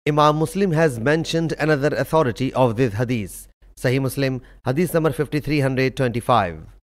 Imam Muslim has mentioned another authority of this hadith. Sahih Muslim, hadith number 5325.